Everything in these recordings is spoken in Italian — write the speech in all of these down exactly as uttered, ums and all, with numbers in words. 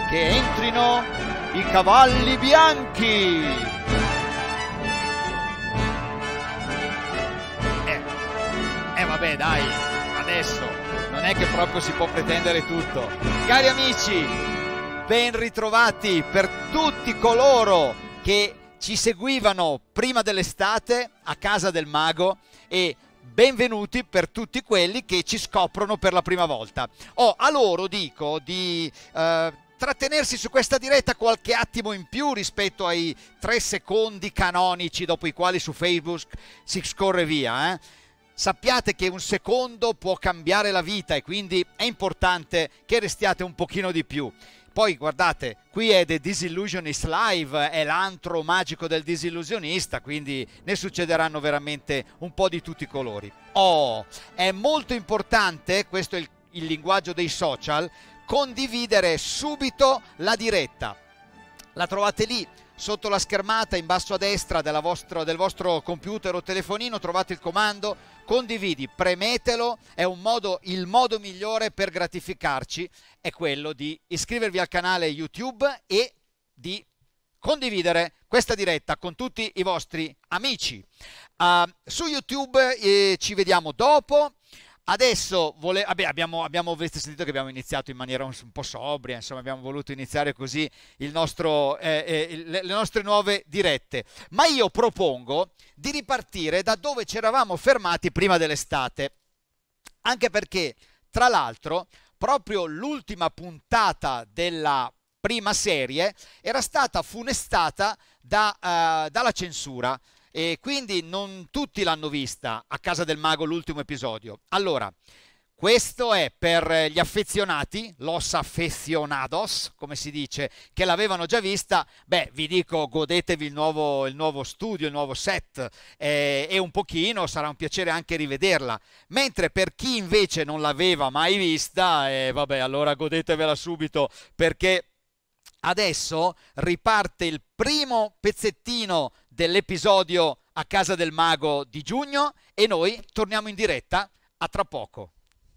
che entrino i cavalli bianchi. Eh, eh vabbè dai, adesso non è che proprio si può pretendere tutto. Cari amici, ben ritrovati per tutti coloro che ci seguivano prima dell'estate a Casa del Mago e benvenuti per tutti quelli che ci scoprono per la prima volta. Oh, a loro dico di eh, trattenersi su questa diretta qualche attimo in più rispetto ai tre secondi canonici dopo i quali su Facebook si scorre via, eh? Sappiate che un secondo può cambiare la vita e quindi è importante che restiate un pochino di più. Poi guardate, qui è The Disillusionist Live, è l'antro magico del disillusionista, quindi ne succederanno veramente un po' di tutti i colori. Oh, è molto importante, questo è il, il linguaggio dei social, condividere subito la diretta. La trovate lì sotto la schermata in basso a destra della vostro, del vostro computer o telefonino, trovate il comando condividi, premetelo, è un modo, il modo migliore per gratificarci è quello di iscrivervi al canale YouTube e di condividere questa diretta con tutti i vostri amici. Uh, su YouTube eh, ci vediamo dopo. Adesso vole... Vabbè, abbiamo, abbiamo avete sentito che abbiamo iniziato in maniera un, un po' sobria, insomma abbiamo voluto iniziare così il nostro, eh, eh, le, le nostre nuove dirette, ma io propongo di ripartire da dove ci eravamo fermati prima dell'estate, anche perché tra l'altro proprio l'ultima puntata della prima serie era stata funestata da, uh, dalla censura. E quindi non tutti l'hanno vista a Casa del Mago l'ultimo episodio. Allora, questo è per gli affezionati, los aficionados, come si dice, che l'avevano già vista. Beh, vi dico, godetevi il nuovo, il nuovo studio, il nuovo set eh, e un pochino, sarà un piacere anche rivederla. Mentre per chi invece non l'aveva mai vista, eh, vabbè, allora godetevela subito, perché adesso riparte il primo pezzettino dell'episodio a Casa del Mago di giugno e noi torniamo in diretta a tra poco.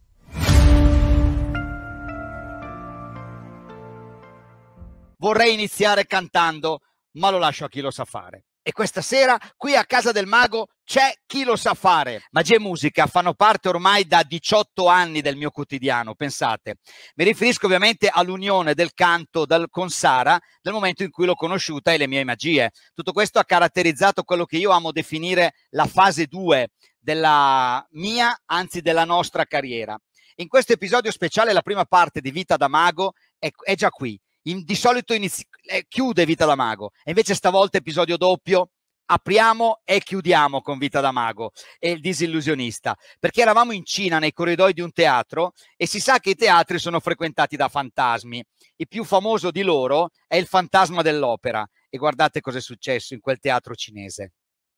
Vorrei iniziare cantando, ma lo lascio a chi lo sa fare. E questa sera qui a Casa del Mago c'è chi lo sa fare. Magia e musica fanno parte ormai da diciotto anni del mio quotidiano, pensate. Mi riferisco ovviamente all'unione del canto dal, con Sara nel momento in cui l'ho conosciuta e le mie magie. Tutto questo ha caratterizzato quello che io amo definire la fase due della mia, anzi della nostra carriera. In questo episodio speciale la prima parte di Vita da Mago è, è già qui. In, di solito inizi, eh, chiude Vita da Mago e invece stavolta episodio doppio, apriamo e chiudiamo con Vita da Mago e il disillusionista, perché eravamo in Cina nei corridoi di un teatro e si sa che i teatri sono frequentati da fantasmi. Il più famoso di loro è il fantasma dell'opera e guardate cosa è successo in quel teatro cinese.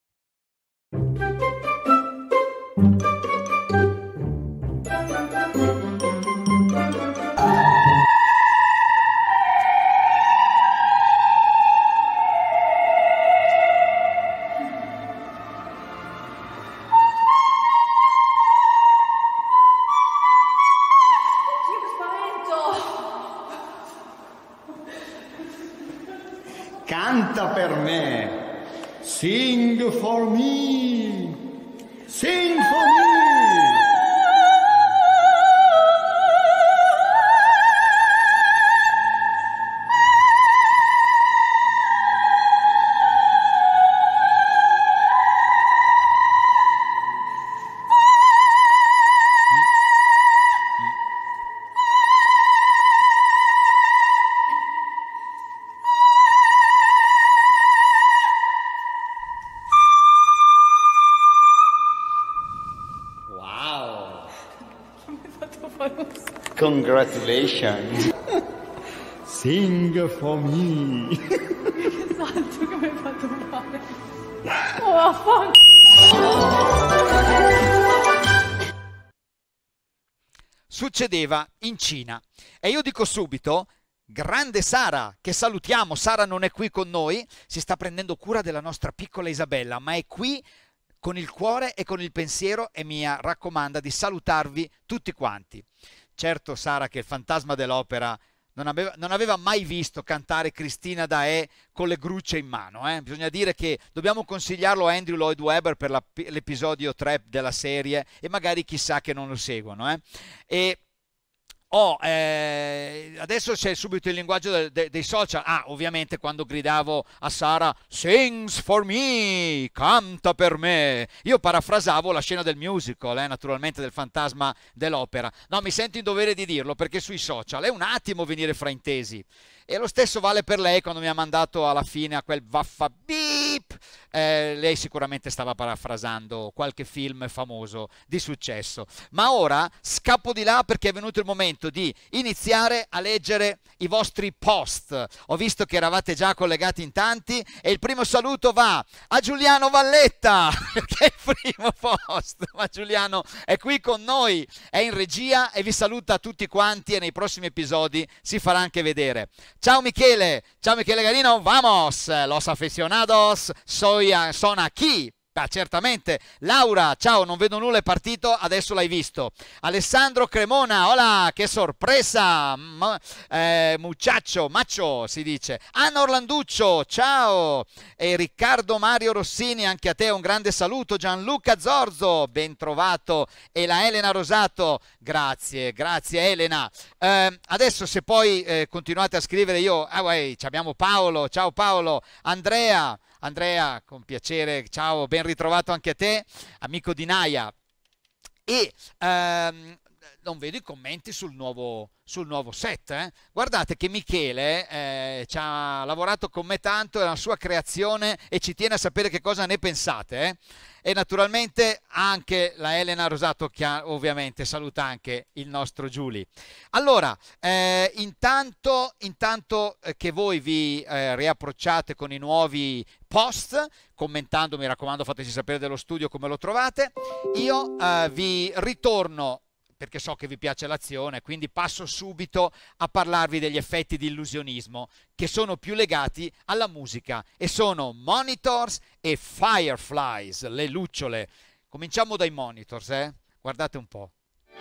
Canta per me, sing for me, sing for me. Congratulations. Sing for me. Che salto che mi hai fatto fare. Oh, vaffanculo. Succedeva in Cina e io dico subito, grande Sara, che salutiamo. Sara non è qui con noi, si sta prendendo cura della nostra piccola Isabella, ma è qui con il cuore e con il pensiero e mi raccomanda di salutarvi tutti quanti. Certo, Sara, che il fantasma dell'opera non aveva, non aveva mai visto cantare Cristina Dae con le grucce in mano. Eh? Bisogna dire che dobbiamo consigliarlo a Andrew Lloyd Webber per l'episodio tre della serie, e magari chissà che non lo seguono. Eh? E Oh, eh, adesso c'è subito il linguaggio de, de, dei social. Ah, ovviamente quando gridavo a Sara "Sings for me", canta per me, io parafrasavo la scena del musical, eh, naturalmente del Fantasma dell'Opera. No, mi sento in dovere di dirlo perché sui social è un attimo venire fraintesi. E lo stesso vale per lei quando mi ha mandato alla fine a quel vaffa beep. Eh, lei sicuramente stava parafrasando qualche film famoso di successo. Ma ora scappo di là perché è venuto il momento di iniziare a leggere i vostri post. Ho visto che eravate già collegati in tanti e il primo saluto va a Giuliano Valletta, che è il primo post. Ma Giuliano è qui con noi, è in regia e vi saluta tutti quanti, e nei prossimi episodi si farà anche vedere. Ciao Michele, ciao Michele Garino, vamos, los aficionados, soy, son aquí. Ah, certamente. Laura, ciao, non vedo nulla, è partito, adesso l'hai visto. Alessandro Cremona, hola, che sorpresa, M eh, muchacho, macho si dice. Anna Orlanduccio, ciao. E Riccardo Mario Rossini, anche a te un grande saluto. Gianluca Zorzo, ben trovato. E la Elena Rosato, grazie, grazie Elena. Eh, adesso se poi eh, continuate a scrivere, io, ah, uè, abbiamo Paolo, ciao Paolo, Andrea, Andrea, con piacere, ciao, ben ritrovato anche a te, amico di Naia. E ehm, non vedo i commenti sul nuovo, sul nuovo set. Eh? Guardate che Michele eh, ci ha lavorato con me tanto, è la sua creazione e ci tiene a sapere che cosa ne pensate. Eh? E naturalmente anche la Elena Rosato, che ha, ovviamente saluta anche il nostro Giuli. Allora, eh, intanto, intanto che voi vi eh, riapprocciate con i nuovi post, commentando, mi raccomando fateci sapere dello studio come lo trovate, io eh, vi ritorno, perché so che vi piace l'azione, quindi passo subito a parlarvi degli effetti di illusionismo che sono più legati alla musica, e sono Monitors e Fireflies, le lucciole. Cominciamo dai Monitors, eh? Guardate un po'.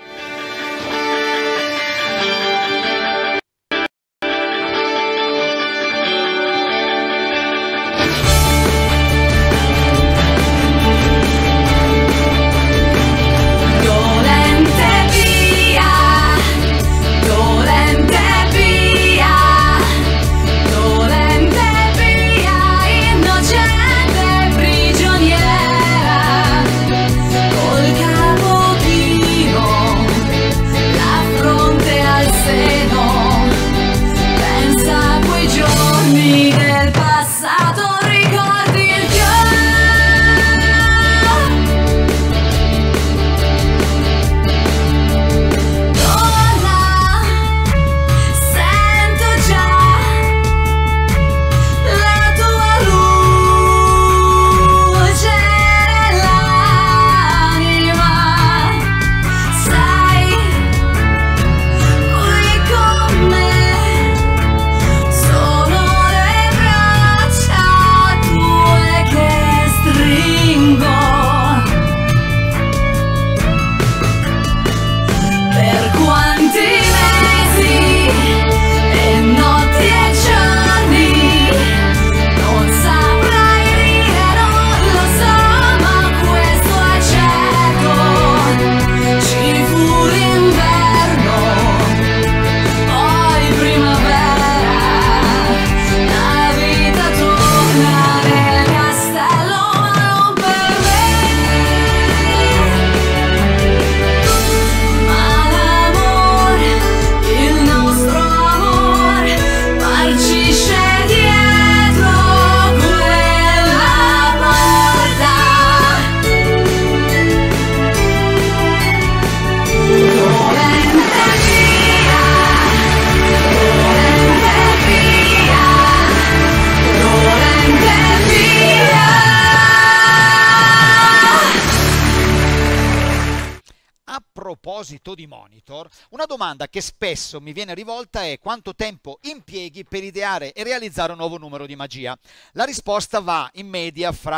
Di Monitor, una domanda che spesso mi viene rivolta è: quanto tempo impieghi per ideare e realizzare un nuovo numero di magia? La risposta va in media fra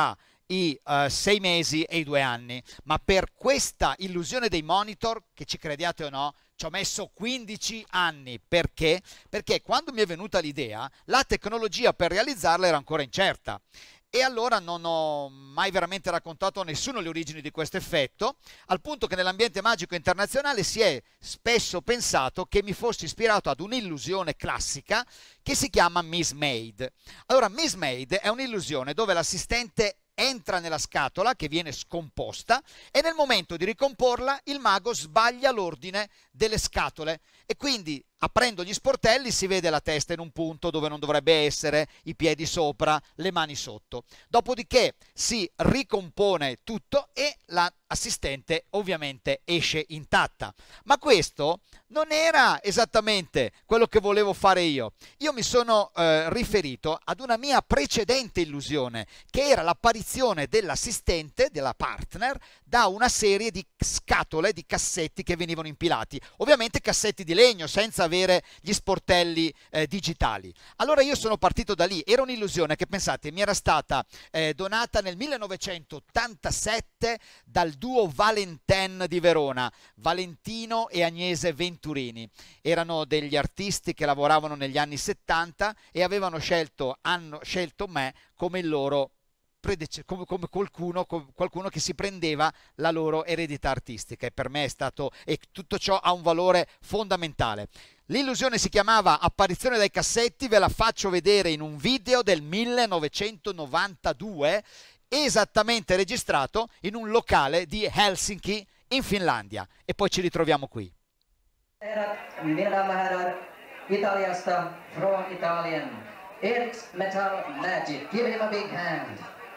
i uh, sei mesi e i due anni, ma per questa illusione dei monitor, che ci crediate o no, ci ho messo quindici anni. Perché? Perché quando mi è venuta l'idea, la tecnologia per realizzarla era ancora incerta. E allora non ho mai veramente raccontato a nessuno le origini di questo effetto, al punto che nell'ambiente magico internazionale si è spesso pensato che mi fossi ispirato ad un'illusione classica che si chiama Miss Maid. Allora, Miss Maid è un'illusione dove l'assistente entra nella scatola che viene scomposta e nel momento di ricomporla il mago sbaglia l'ordine delle scatole e quindi aprendo gli sportelli si vede la testa in un punto dove non dovrebbe essere, i piedi sopra, le mani sotto. Dopodiché si ricompone tutto e l'assistente ovviamente esce intatta. Ma questo non era esattamente quello che volevo fare io. Io mi sono eh, riferito ad una mia precedente illusione, che era l'apparizione dell'assistente, della partner, da una serie di scatole, di cassetti che venivano impilati. Ovviamente cassetti di legno, senza avere gli sportelli eh, digitali. Allora io sono partito da lì. Era un'illusione che, pensate, mi era stata eh, donata nel millenovecentottantasette dal duo Valentin di Verona, Valentino e Agnese Venturini. Erano degli artisti che lavoravano negli anni settanta e avevano scelto, hanno scelto me come il loro come, come qualcuno, come qualcuno che si prendeva la loro eredità artistica, e per me è stato, e tutto ciò ha un valore fondamentale. L'illusione si chiamava Apparizione dai cassetti, ve la faccio vedere in un video del millenovecentonovantadue, esattamente registrato in un locale di Helsinki in Finlandia, e poi ci ritroviamo qui. Mina damer och herrar, Italiasta, från Italien, Eric's Metal Magic. Give him a big hand.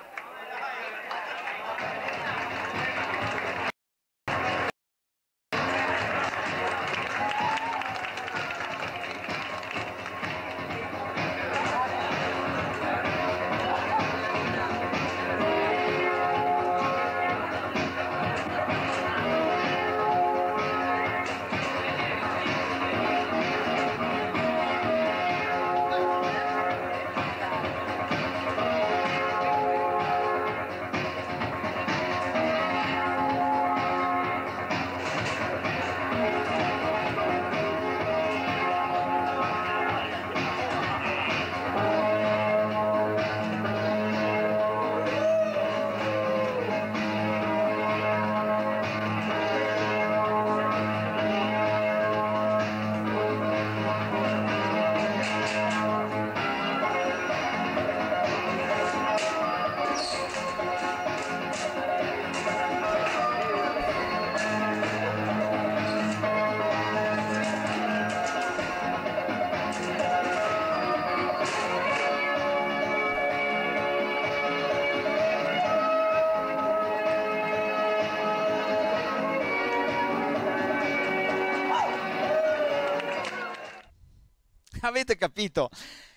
Avete capito?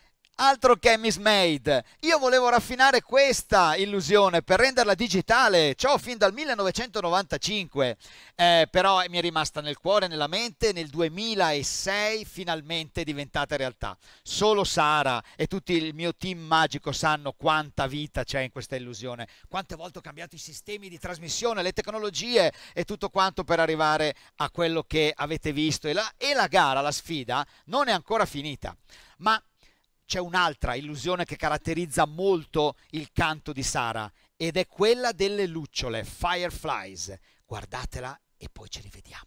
Altro che Miss Maid. Io volevo raffinare questa illusione per renderla digitale, ciò fin dal millenovecentonovantacinque, eh, però mi è rimasta nel cuore, nella mente. Nel duemilasei finalmente è diventata realtà. Solo Sara e tutto il mio team magico sanno quanta vita c'è in questa illusione, quante volte ho cambiato i sistemi di trasmissione, le tecnologie e tutto quanto per arrivare a quello che avete visto. E la, e la gara, la sfida non è ancora finita, ma c'è un'altra illusione che caratterizza molto il canto di Sara, ed è quella delle lucciole, Fireflies. Guardatela e poi ci rivediamo.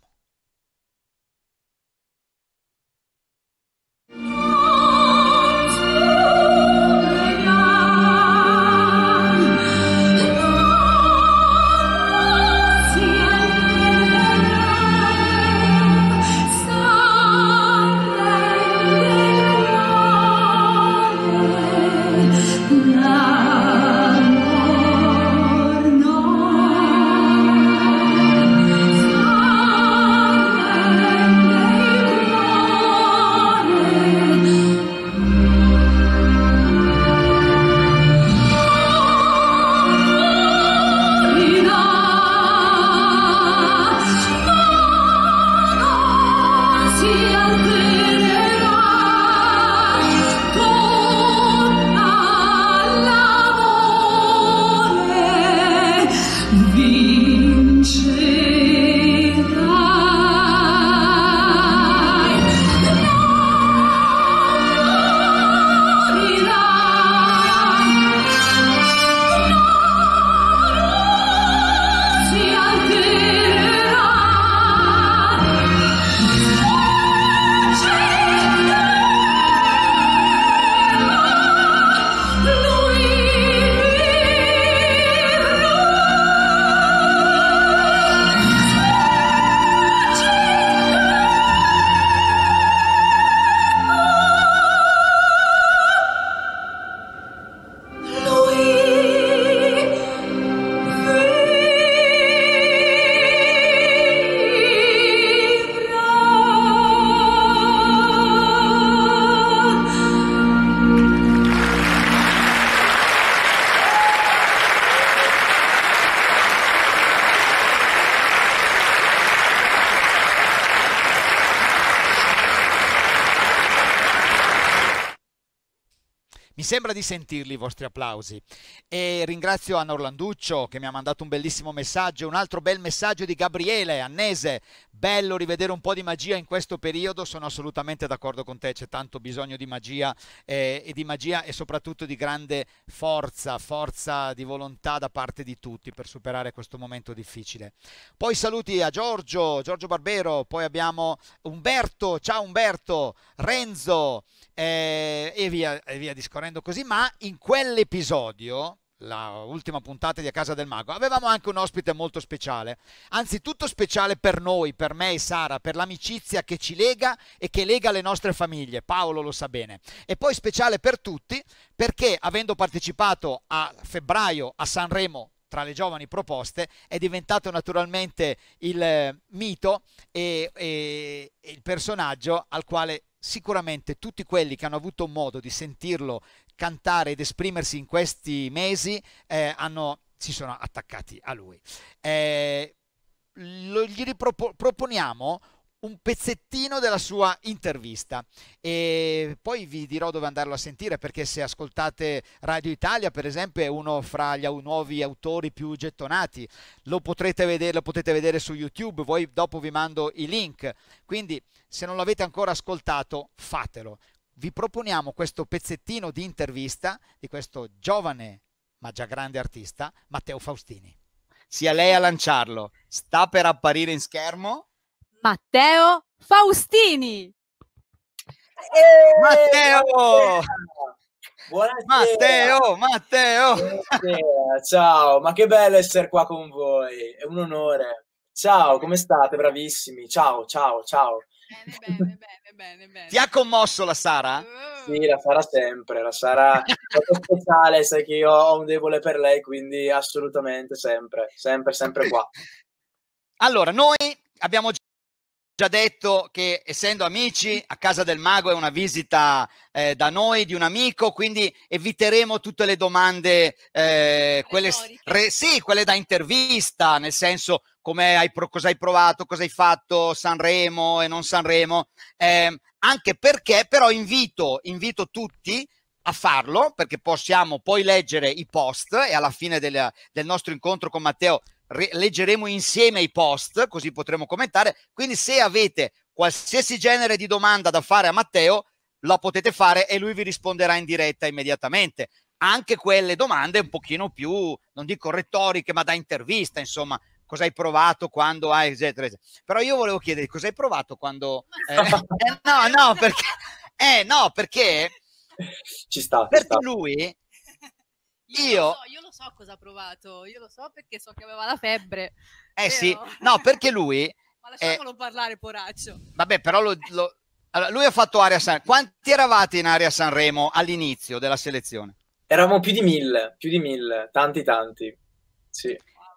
Mi sembra di sentirli i vostri applausi. E ringrazio Anna Orlanduccio che mi ha mandato un bellissimo messaggio, un altro bel messaggio di Gabriele Annese. Bello rivedere un po' di magia in questo periodo, sono assolutamente d'accordo con te, c'è tanto bisogno di magia eh, e di magia e soprattutto di grande forza, forza di volontà da parte di tutti per superare questo momento difficile. Poi saluti a Giorgio, Giorgio Barbero, poi abbiamo Umberto, ciao Umberto, Renzo eh, e via, e via discorrendo così, ma in quell'episodio, la ultima puntata di A Casa del Mago, avevamo anche un ospite molto speciale, anzitutto speciale per noi, per me e Sara, per l'amicizia che ci lega e che lega le nostre famiglie, Paolo lo sa bene, e poi speciale per tutti perché avendo partecipato a febbraio a Sanremo tra le giovani proposte è diventato naturalmente il eh, mito e, e, e il personaggio al quale sicuramente tutti quelli che hanno avuto modo di sentirlo cantare ed esprimersi in questi mesi eh, hanno, si sono attaccati a lui. Eh, lo, gli riproponiamo un pezzettino della sua intervista e poi vi dirò dove andarlo a sentire, perché se ascoltate Radio Italia per esempio è uno fra gli nuovi autori più gettonati, lo potrete vedere, lo potete vedere su YouTube, poi dopo vi mando i link, quindi se non l'avete ancora ascoltato fatelo. Vi proponiamo questo pezzettino di intervista di questo giovane ma già grande artista, Matteo Faustini. Sia lei a lanciarlo, sta per apparire in schermo Matteo Faustini. Matteo! Buonasera. Matteo, Matteo! Buonasera, ciao, ma che bello essere qua con voi, è un onore. Ciao, come state? Bravissimi. Ciao, ciao, ciao. Bene, bene, bene, bene, bene. Ti ha commosso la Sara? Sì, la Sara sempre, la Sara è molto speciale, sai che io ho un debole per lei, quindi assolutamente sempre, sempre, sempre qua. Allora, noi abbiamo già detto che essendo amici A Casa del Mago è una visita eh, da noi di un amico, quindi eviteremo tutte le domande eh, quelle, re, sì, quelle da intervista, nel senso come hai, cosa hai provato, cosa hai fatto Sanremo e non Sanremo, eh, anche perché però invito, invito tutti a farlo, perché possiamo poi leggere i post e alla fine del, del nostro incontro con Matteo leggeremo insieme i post, così potremo commentare. Quindi se avete qualsiasi genere di domanda da fare a Matteo la potete fare e lui vi risponderà in diretta immediatamente, anche quelle domande un pochino più, non dico retoriche, ma da intervista, insomma, cosa hai provato quando hai eccetera, eccetera. Però io volevo chiedere cosa hai provato quando eh, eh, no no perché eh no perché ci sta, per ci sta. lui Io, io... Lo so, io lo so cosa ha provato, io lo so perché so che aveva la febbre. Eh Vero? sì, no, perché lui... Ma lasciamolo eh... parlare, poraccio. Vabbè, però lo, lo... Allora, lui ha fatto area Sanremo. Quanti eravate in area Sanremo all'inizio della selezione? Eravamo più di mille, più di mille, tanti tanti, sì.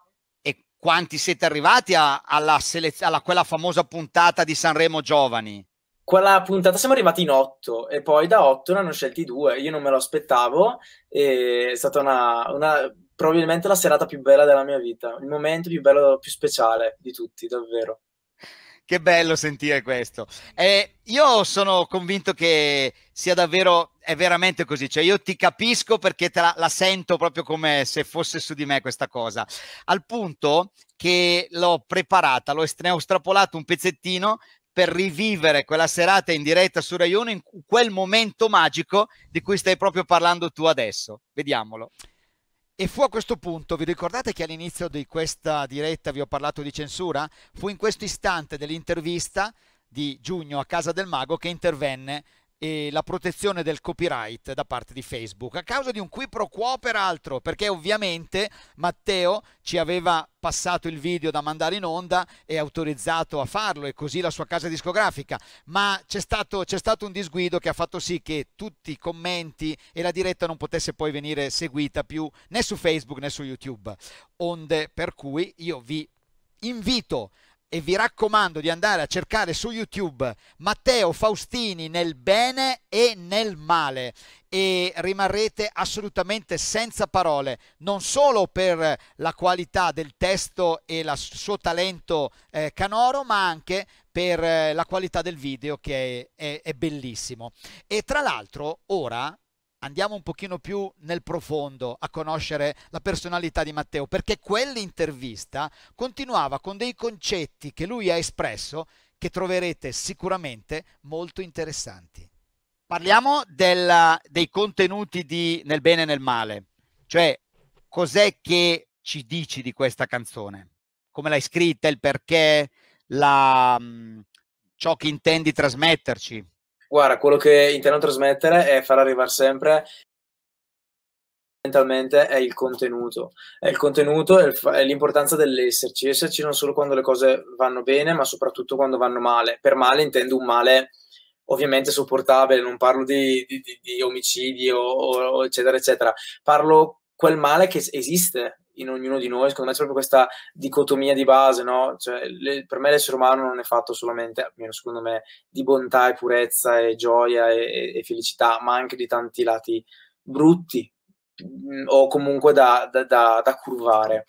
E quanti siete arrivati a, alla, selez... alla quella famosa puntata di Sanremo Giovani? Quella puntata siamo arrivati in otto e poi da otto ne hanno scelti due, io non me lo aspettavo e è stata una, una probabilmente la serata più bella della mia vita, il momento più bello, più speciale di tutti, davvero. Che bello sentire questo. Eh, io sono convinto che sia davvero, è veramente così, cioè io ti capisco perché te la, la sento proprio come se fosse su di me questa cosa, al punto che l'ho preparata, l'ho ne ho strapolato un pezzettino per rivivere quella serata in diretta su Rai uno in quel momento magico di cui stai proprio parlando tu adesso. Vediamolo. E fu a questo punto, vi ricordate che all'inizio di questa diretta vi ho parlato di censura? Fu in questo istante dell'intervista di giugno a Casa del Mago che intervenne e la protezione del copyright da parte di Facebook, a causa di un qui pro quo peraltro, perché ovviamente Matteo ci aveva passato il video da mandare in onda e autorizzato a farlo, e così la sua casa discografica, ma c'è stato, c'è stato un disguido che ha fatto sì che tutti i commenti e la diretta non potesse poi venire seguita più né su Facebook né su YouTube, onde per cui io vi invito e vi raccomando di andare a cercare su YouTube Matteo Faustini nel bene e nel male e rimarrete assolutamente senza parole, non solo per la qualità del testo e il suo talento eh, canoro, ma anche per eh, la qualità del video che è, è, è bellissimo. E tra l'altro ora andiamo un pochino più nel profondo a conoscere la personalità di Matteo, perché quell'intervista continuava con dei concetti che lui ha espresso che troverete sicuramente molto interessanti. Parliamo della, dei contenuti di Nel bene e nel male, cioè cos'è che ci dici di questa canzone? Come l'hai scritta, il perché, la, ciò che intendi trasmetterci? Guarda, quello che intendo trasmettere è far arrivare sempre mentalmente è il contenuto, è il contenuto e l'importanza dell'esserci, esserci non solo quando le cose vanno bene, ma soprattutto quando vanno male. Per male intendo un male ovviamente sopportabile, non parlo di, di, di omicidi o, o eccetera eccetera, parlo quel male che esiste in ognuno di noi. Secondo me c'è proprio questa dicotomia di base, no? Cioè, le, per me l'essere umano non è fatto solamente, almeno secondo me, di bontà e purezza e gioia e, e felicità, ma anche di tanti lati brutti o comunque da, da, da, da curvare.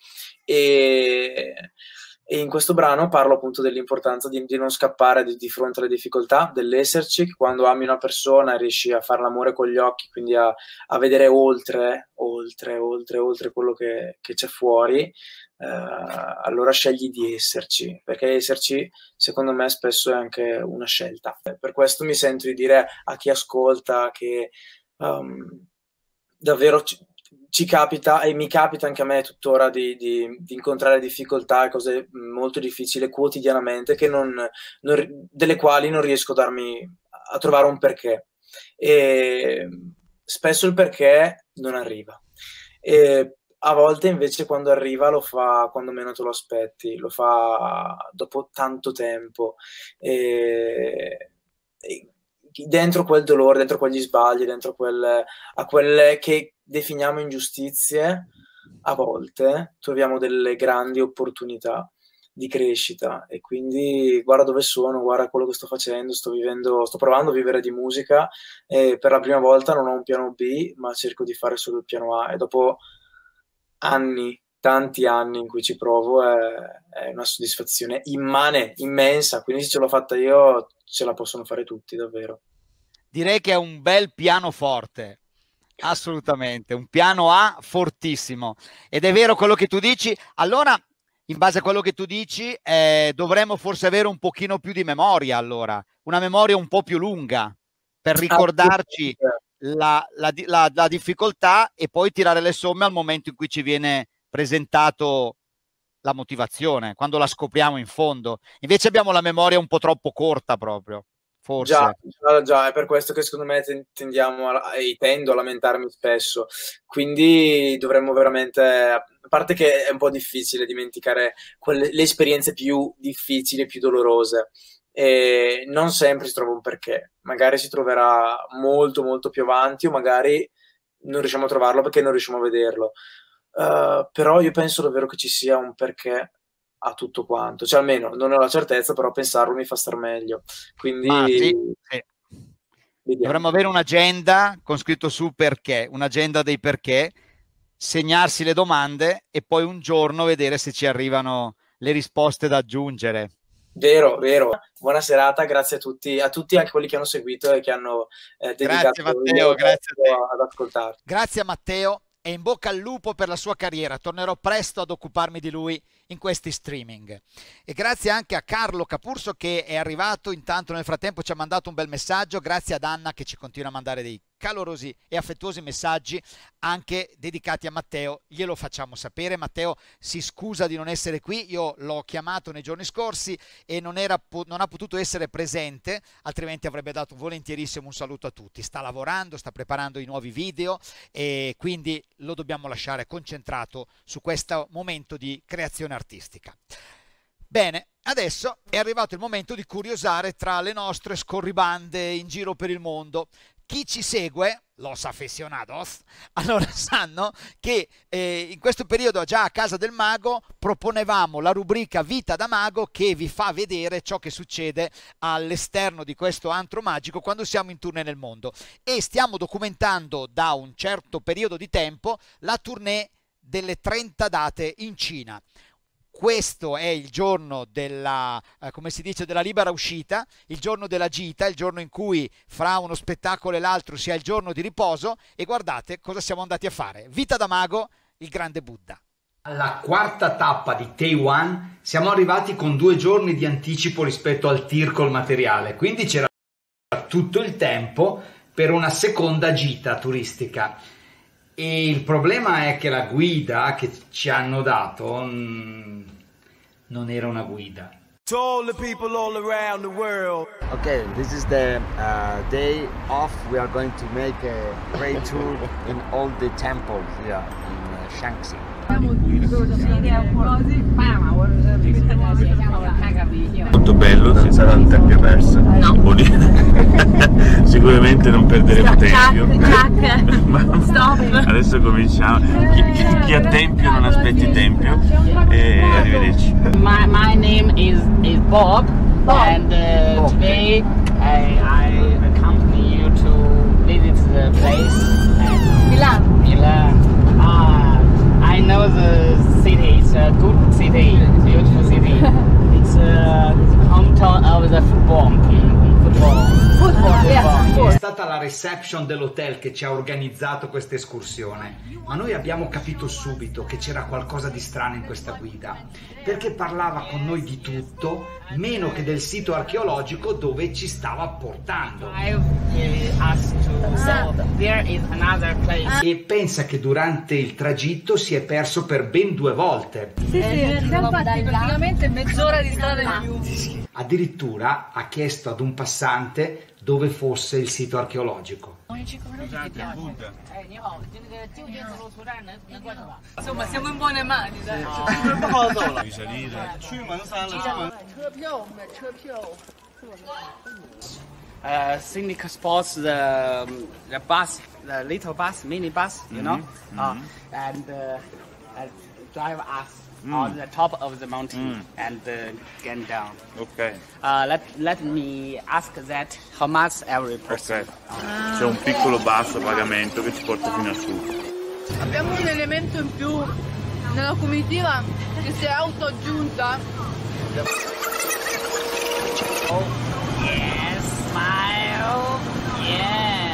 E, e in questo brano parlo appunto dell'importanza di, di non scappare di, di fronte alle difficoltà, dell'esserci, che quando ami una persona riesci a fare l'amore con gli occhi, quindi a, a vedere oltre, oltre, oltre, oltre quello che, che c'è fuori, eh, allora scegli di esserci, perché esserci secondo me spesso è anche una scelta. Per questo mi sento di dire a chi ascolta che um, davvero ci, ci capita, e mi capita anche a me tuttora, di, di, di incontrare difficoltà e cose molto difficili quotidianamente, che non, non, delle quali non riesco a darmi a trovare un perché, e spesso il perché non arriva, e a volte invece quando arriva lo fa quando meno te lo aspetti, lo fa dopo tanto tempo, e, e dentro quel dolore, dentro quegli sbagli, dentro quel, a quelle che definiamo ingiustizie, a volte troviamo delle grandi opportunità di crescita. E quindi guarda dove sono, guarda quello che sto facendo, sto vivendo, sto provando a vivere di musica, e per la prima volta non ho un piano B, ma cerco di fare solo il piano A, e dopo anni, tanti anni in cui ci provo, è, è una soddisfazione immane, immensa. Quindi se ce l'ho fatta io, ce la possono fare tutti, davvero. Direi che è un bel pianoforte, assolutamente, un piano A fortissimo. Ed è vero quello che tu dici. Allora, in base a quello che tu dici, eh, dovremmo forse avere un pochino più di memoria, allora, una memoria un po' più lunga, per ricordarci la, la, la, la difficoltà e poi tirare le somme al momento in cui ci viene presentato la motivazione, quando la scopriamo in fondo. Invece abbiamo la memoria un po' troppo corta proprio, forse. Già, già, già, è per questo che secondo me tendiamo a, e tendo a lamentarmi spesso. Quindi dovremmo veramente, a parte che è un po' difficile dimenticare quelle, le esperienze più difficili e più dolorose, e non sempre si trova un perché. Magari si troverà molto molto più avanti, o magari non riusciamo a trovarlo perché non riusciamo a vederlo. Uh, però io penso davvero che ci sia un perché a tutto quanto, cioè almeno non ho la certezza, però pensarlo mi fa star meglio. Quindi Ma sì, sì. Dovremmo avere un'agenda con scritto su perché, un'agenda dei perché, segnarsi le domande e poi un giorno vedere se ci arrivano le risposte da aggiungere. Vero, vero. Buona serata, grazie a tutti, a tutti anche quelli che hanno seguito e che hanno eh, dedicato grazie Matteo, grazie a te. ad ascoltarci. Grazie a Matteo e in bocca al lupo per la sua carriera. Tornerò presto ad occuparmi di lui in questi streaming. E grazie anche a Carlo Capurso che è arrivato intanto, nel frattempo ci ha mandato un bel messaggio. Grazie ad Anna che ci continua a mandare dei calorosi e affettuosi messaggi anche dedicati a Matteo. Glielo facciamo sapere. Matteo si scusa di non essere qui, io l'ho chiamato nei giorni scorsi e non, era, non ha potuto essere presente, altrimenti avrebbe dato volentierissimo un saluto a tutti. Sta lavorando, sta preparando i nuovi video e quindi lo dobbiamo lasciare concentrato su questo momento di creazione artistica. Bene, adesso è arrivato il momento di curiosare tra le nostre scorribande in giro per il mondo. Chi ci segue, los aficionados, allora sanno che eh, in questo periodo già a Casa del Mago proponevamo la rubrica Vita da Mago, che vi fa vedere ciò che succede all'esterno di questo antro magico quando siamo in tournée nel mondo, e stiamo documentando da un certo periodo di tempo la tournée delle trenta date in Cina. questo è il giorno della, eh, come si dice, della libera uscita, il giorno della gita, il giorno in cui fra uno spettacolo e l'altro sia il giorno di riposo, e guardate cosa siamo andati a fare. Vita da mago, il grande Buddha. Alla quarta tappa di Taiwan siamo arrivati con due giorni di anticipo rispetto al tir col materiale, quindi c'era tutto il tempo per una seconda gita turistica. E il problema è che la guida che ci hanno dato mm, non era una guida. To all the people all around the world. Okay, this is the uh, day off. We are going to make a great tour in all the temples here in uh, Shaanxi. Molto bello, ci sarà il tempio perso. No. Sicuramente non perderemo tempio. Adesso cominciamo. Chi, chi ha tempio non aspetti tempio. E arrivederci. My, my name is, is Bob, Bob. and uh, Bob. Today I, I accompany you to visit the place. Milan. Milan. Ah, I know the city. It's a good city, beautiful city. It's uh, hometown of the football. Football. Football, yeah. È stata la reception dell'hotel che ci ha organizzato questa escursione, ma noi abbiamo capito subito che c'era qualcosa di strano in questa guida, perché parlava con noi di tutto, meno che del sito archeologico dove ci stava portando. E pensa che durante il tragitto si è perso per ben due volte. Sì, sì, siamo fatti praticamente mezz'ora di strada in più. Addirittura ha chiesto ad un passante dove fosse il sito archeologico. Insomma, siamo in buone mani, dai. Uh, Cynic spots the um, the bus, the little bus, mini bus, you know, Mm-hmm. uh, and uh, uh, drive us mm. on the top of the mountain mm. and uh, get down. Ok. Uh, let let me ask that how much every person. Ok. C'è un piccolo basso pagamento che ci porta fino a su. Abbiamo un elemento in più nella comitiva che si è auto-aggiunta. Oh, yes, smile, yeah.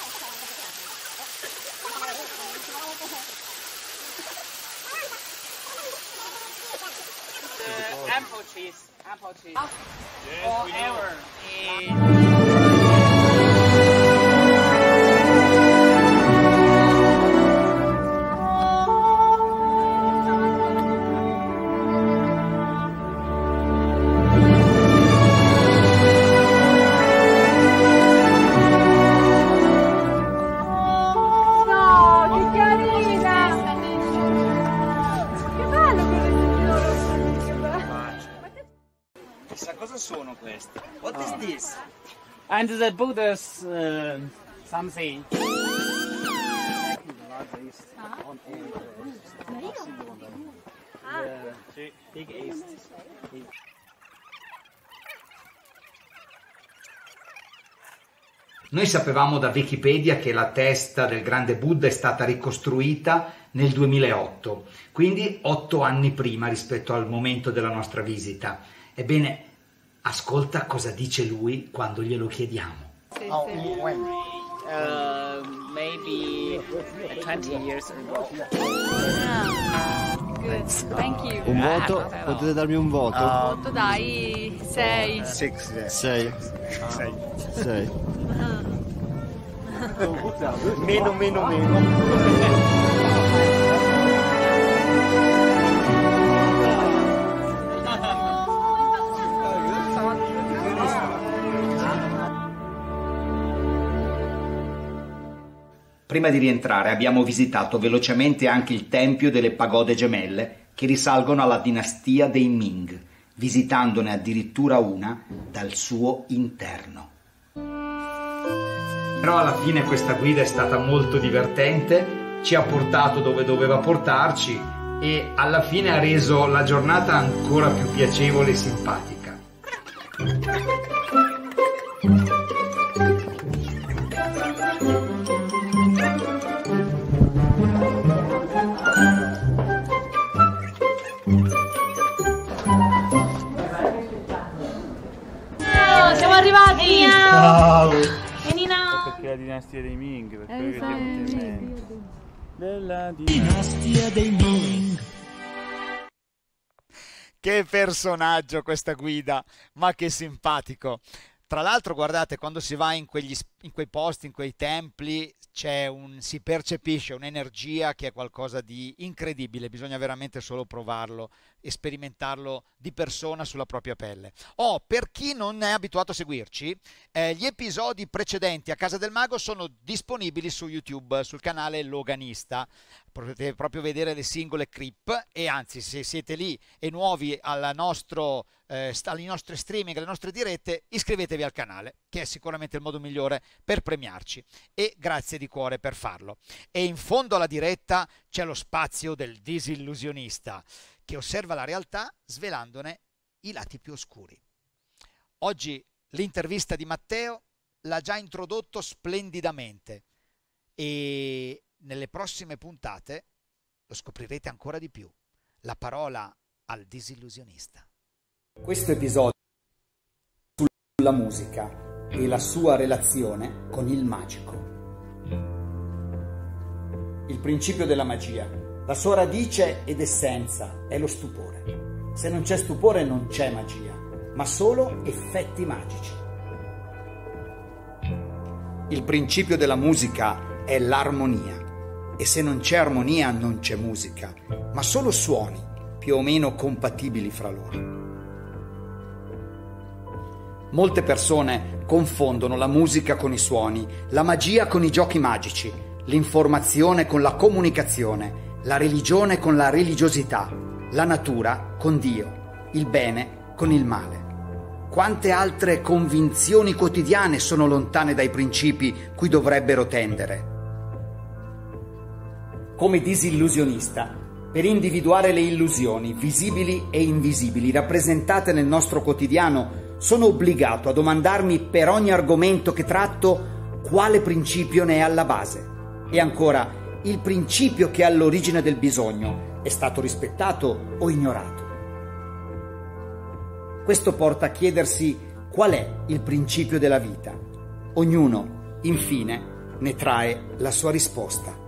Uh, apple cheese, apple cheese, forever. Cosa sono questi? What is this? And the Buddha's uh, something. The big east. Noi sapevamo da Wikipedia che la testa del grande Buddha è stata ricostruita nel duemilaotto, quindi otto anni prima rispetto al momento della nostra visita. Ebbene, ascolta cosa dice lui quando glielo chiediamo. Sì, Oh, sì. when? Uh, maybe twenty years ago. Ah, good, thank you. Un voto? Potete darmi un voto? Otto, dai, sei. Sei. Sei. Sei. Meno, meno, meno. Prima di rientrare abbiamo visitato velocemente anche il tempio delle pagode gemelle che risalgono alla dinastia dei Ming, visitandone addirittura una dal suo interno. Però alla fine questa guida è stata molto divertente, ci ha portato dove doveva portarci e alla fine ha reso la giornata ancora più piacevole e simpatica. Ciao! Perché la dinastia dei Ming, per quello che ti è venuto in mente. Della dinastia dei Ming. Che personaggio questa Guida, ma che simpatico. Tra l'altro, guardate, quando si va in, quegli, in quei posti, in quei templi, c'è un, si percepisce un'energia che è qualcosa di incredibile, bisogna veramente solo provarlo e sperimentarlo di persona sulla propria pelle. Oh, per chi non è abituato a seguirci, eh, gli episodi precedenti a Casa del Mago sono disponibili su YouTube, sul canale Loganista. Potete proprio vedere le singole clip e anzi, se siete lì e nuovi al nostro, eh, ai nostri streaming, alle nostre dirette, iscrivetevi al canale, che è sicuramente il modo migliore per premiarci, e grazie di cuore per farlo. E in fondo alla diretta c'è lo spazio del disillusionista, che osserva la realtà svelandone i lati più oscuri. Oggi l'intervista di Matteo l'ha già introdotto splendidamente e nelle prossime puntate lo scoprirete ancora di più. La parola al disillusionista. Questo episodio sulla musica e la sua relazione con il magico. Il principio della magia. La sua radice ed essenza è lo stupore. Se non c'è stupore non c'è magia, ma solo effetti magici. Il principio della musica è l'armonia. E se non c'è armonia non c'è musica, ma solo suoni più o meno compatibili fra loro. Molte persone confondono la musica con i suoni, la magia con i giochi magici, l'informazione con la comunicazione, la religione con la religiosità, la natura con Dio, il bene con il male. Quante altre convinzioni quotidiane sono lontane dai principi cui dovrebbero tendere. Come disillusionista, per individuare le illusioni visibili e invisibili rappresentate nel nostro quotidiano, sono obbligato a domandarmi per ogni argomento che tratto quale principio ne è alla base. E ancora, il principio che è all'origine del bisogno è stato rispettato o ignorato? Questo porta a chiedersi qual è il principio della vita. Ognuno, infine, ne trae la sua risposta.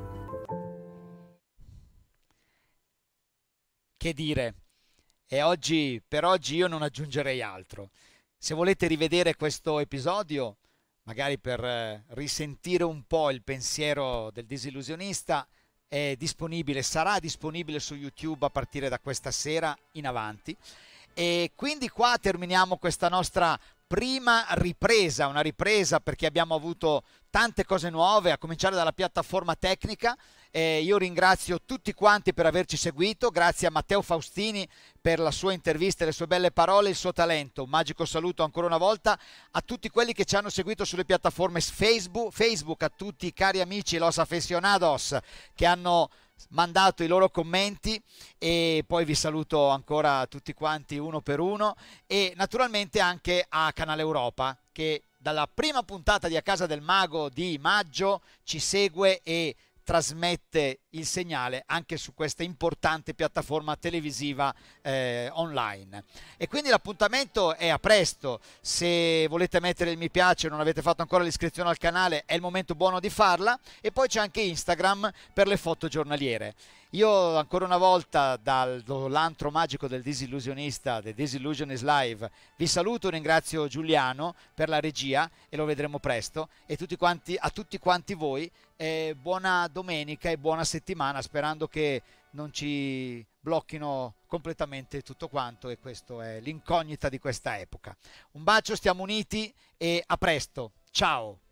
Che dire, e oggi, per oggi io non aggiungerei altro. Se volete rivedere questo episodio, magari per eh, risentire un po' il pensiero del disillusionista, è disponibile, sarà disponibile su YouTube a partire da questa sera in avanti. E quindi qua terminiamo questa nostra prima ripresa, una ripresa perché abbiamo avuto tante cose nuove, a cominciare dalla piattaforma tecnica. Eh, io ringrazio tutti quanti per averci seguito, grazie a Matteo Faustini per la sua intervista e le sue belle parole e il suo talento. Un magico saluto ancora una volta a tutti quelli che ci hanno seguito sulle piattaforme Facebook, Facebook a tutti i cari amici Los Aficionados che hanno mandato i loro commenti, e poi vi saluto ancora tutti quanti uno per uno, e naturalmente anche a Canale Europa che dalla prima puntata di A Casa del Mago di maggio ci segue e trasmette il segnale anche su questa importante piattaforma televisiva eh, online. E quindi l'appuntamento è a presto. Se volete mettere il mi piace, non avete fatto ancora l'iscrizione al canale, è il momento buono di farla. E poi c'è anche Instagram per le foto giornaliere. Io ancora una volta dall'antro magico del disillusionista, The Disillusionist Live, vi saluto, ringrazio Giuliano per la regia e lo vedremo presto, e tutti quanti, a tutti quanti voi eh, buona domenica e buona settimana, sperando che non ci blocchino completamente tutto quanto, e questo è l'incognita di questa epoca. Un bacio, stiamo uniti e a presto, ciao!